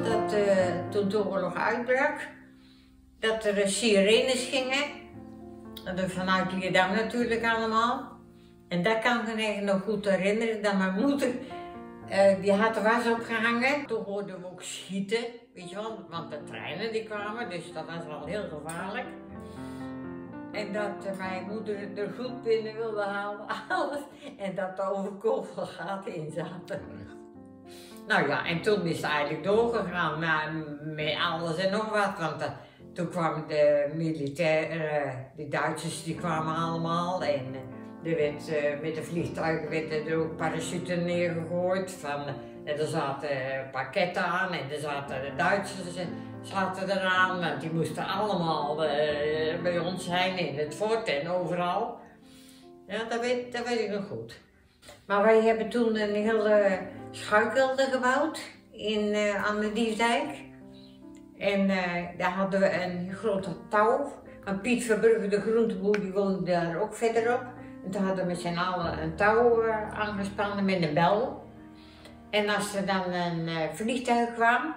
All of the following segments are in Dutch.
wel dat toen de oorlog uitbrak, dat er sirenes gingen. Vanuit Leerdam natuurlijk allemaal. En dat kan ik me eigenlijk nog goed herinneren, dat mijn moeder, die had de was opgehangen. Toen hoorden we ook schieten, weet je wel, want de treinen die kwamen, dus dat was wel heel gevaarlijk. En dat mijn moeder er goed binnen wilde halen, alles. En dat er overkogel gaten in zaten. Nou ja, en toen is het eigenlijk doorgegaan met alles en nog wat. Want toen kwamen de militairen, de Duitsers, die kwamen allemaal. En er werd, met de vliegtuigen werden er ook parachuten neergegooid. En er zaten pakketten aan en er zaten de Duitsers zaten eraan. Want die moesten allemaal bij ons zijn in het fort en overal. Ja, dat weet ik nog goed. Maar wij hebben toen een hele schuilkelder gebouwd aan de Diefdijk. En daar hadden we een grote touw. En Piet Verbrugge, de groenteboer, die woonde daar ook verderop. En toen hadden we met z'n allen een touw aangespannen met een bel. En als er dan een vliegtuig kwam,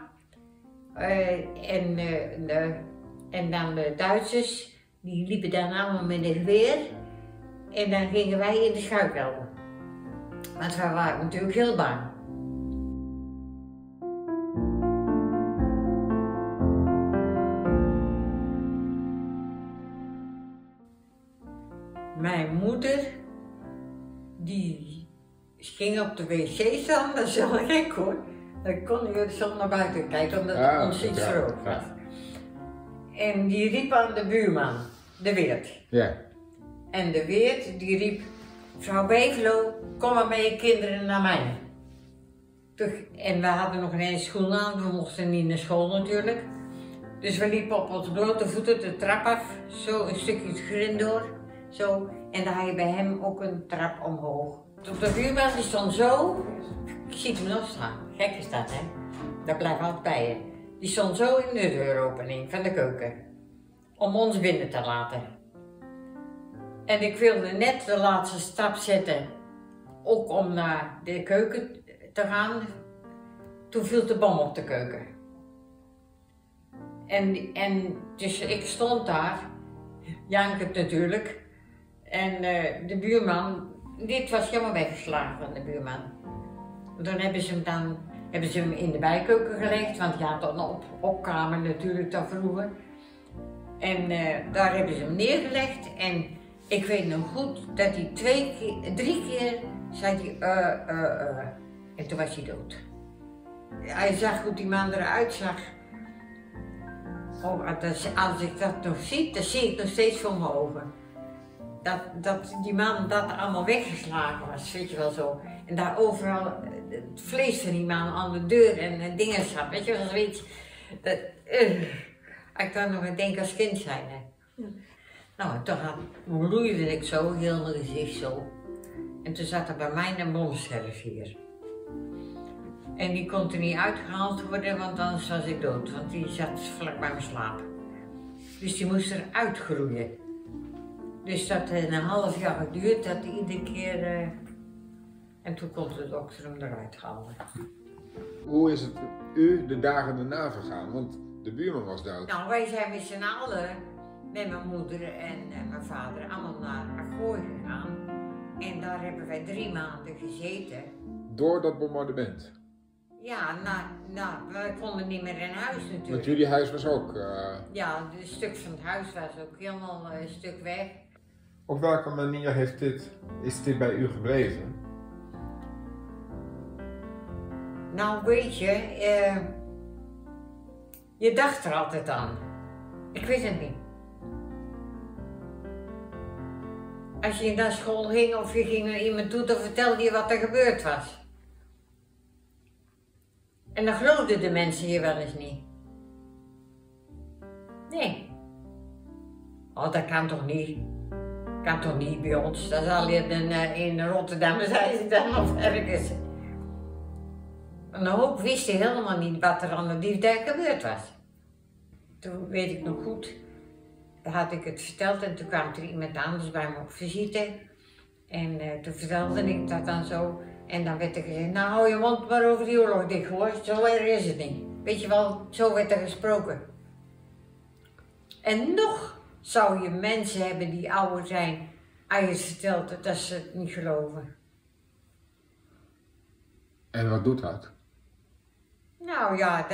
en dan de Duitsers, die liepen dan allemaal met een geweer. En dan gingen wij in de schuilkelder. Want wij waren natuurlijk heel bang. Mijn moeder, die ging op de wc staan, dat is wel gek hoor. Dan kon je zo naar buiten kijken, omdat het ons iets rood was. En die riep aan de buurman, de Weert. Ja. En de Weert, die riep, mevrouw Beverlo, kom maar met je kinderen naar mij. En we hadden nog ineens schoenen aan, we mochten niet naar school natuurlijk. Dus we liepen op onze blote voeten de trap af, zo een stukje het grind door. Zo. En dan had je bij hem ook een trap omhoog. De buurman die stond zo, ik zie hem nog staan, gek is dat hè, dat blijft altijd bij je. Die stond zo in de deuropening van de keuken, om ons binnen te laten. En ik wilde net de laatste stap zetten, ook om naar de keuken te gaan. Toen viel de bom op de keuken. En dus ik stond daar, jankend natuurlijk. En de buurman, dit was helemaal weggeslagen van de buurman. Dan hebben ze hem in de bijkeuken gelegd, want hij had een opkamer natuurlijk daar vroeger. En daar hebben ze hem neergelegd en ik weet nog goed dat hij 3 keer zei hij en toen was hij dood. Hij zag hoe die man eruit zag. Oh, als ik dat nog zie, dan zie ik nog steeds voor mijn ogen. Dat die man dat allemaal weggeslagen was, weet je wel zo. En daar overal het vlees van die man aan de deur en dingen zat, weet je wel zoiets. Ik kan nog aan denken als kind zijn. Hè. Ja. Nou, toen bloeide ik zo, heel mijn gezicht zo. En toen zat er bij mij een bomscherf hier. En die kon er niet uitgehaald worden, want anders was ik dood. Want die zat vlak bij mijn slaap. Dus die moest eruit groeien. Dus dat heeft een half jaar geduurd, dat iedere keer... En toen kon de dokter hem eruit halen. Hoe is het u de dagen daarna vergaan? Want de buurman was dood. Nou, wij zijn met z'n allen, met mijn moeder en mijn vader, allemaal naar Agooi gegaan. En daar hebben wij 3 maanden gezeten. Door dat bombardement? Ja, we konden niet meer in huis natuurlijk. Want jullie huis was ook... Ja, een stuk van het huis was ook helemaal een stuk weg. Op welke manier is dit bij u gebleven? Nou weet je, je dacht er altijd aan. Ik weet het niet. Als je naar school ging of je ging naar iemand toe, dan vertelde je wat er gebeurd was. En dan geloofden de mensen je wel eens niet. Nee. Oh, dat kan toch niet? Kan toch niet bij ons? Dat zal je in Rotterdam zijn ze dan of ergens. Een hoop wisten helemaal niet wat er aan de Diefdijk gebeurd was. Toen weet ik nog goed, had ik het verteld en toen kwam er iemand anders bij me op visite. En toen vertelde ik dat dan zo. En dan werd er gezegd, nou hou je mond maar over die oorlog dicht hoor, zo erg is het niet. Weet je wel, zo werd er gesproken. En nog zou je mensen hebben die ouder zijn, als je het vertelt dat ze het niet geloven. En wat doet dat? Nou ja,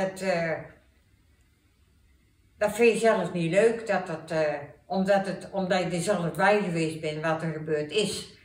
dat vind je zelf niet leuk, omdat je er zelf bij geweest bent wat er gebeurd is.